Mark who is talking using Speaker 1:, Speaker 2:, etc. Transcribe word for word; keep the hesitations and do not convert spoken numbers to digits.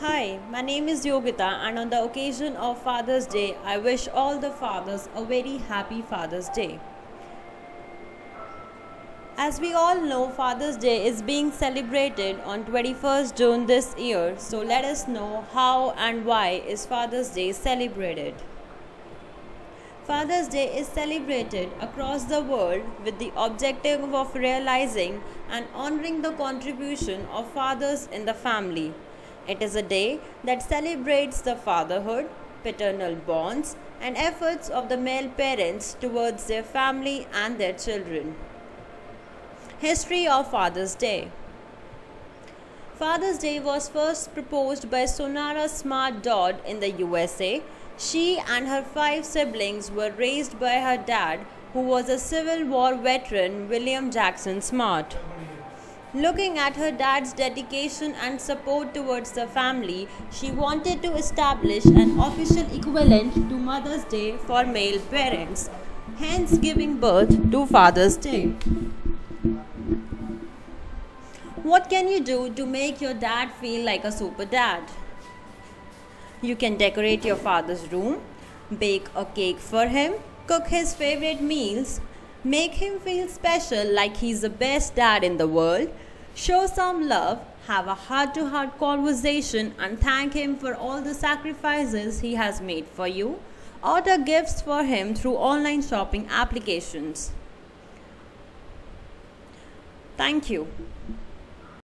Speaker 1: Hi, my name is Yogita, and on the occasion of Father's Day, I wish all the fathers a very happy Father's Day. As we all know, Father's Day is being celebrated on twenty-first June this year, so let us know how and why is Father's Day celebrated. Father's Day is celebrated across the world with the objective of realizing and honoring the contribution of fathers in the family. It is a day that celebrates the fatherhood, paternal bonds, and efforts of the male parents towards their family and their children. History of Father's Day. Father's Day was first proposed by Sonara Smart Dodd in the U S A. She and her five siblings were raised by her dad, who was a Civil War veteran, William Jackson Smart. Looking at her dad's dedication and support towards the family, she wanted to establish an official equivalent to Mother's Day for male parents, hence giving birth to Father's Day. What can you do to make your dad feel like a super dad? You can decorate your father's room, bake a cake for him, cook his favorite meals, make him feel special like he's the best dad in the world, show some love, have a heart-to-heart conversation and thank him for all the sacrifices he has made for you, order gifts for him through online shopping applications. Thank you.